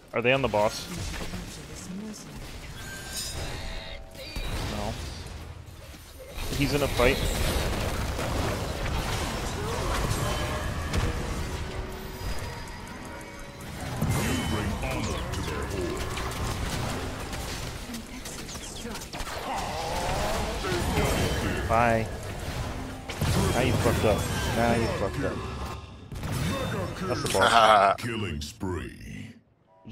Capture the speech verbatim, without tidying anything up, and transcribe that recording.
Are they on the boss? No. He's in a fight. Bye. Now you fucked up. Now you fucked up. That's the boss. Killing spree.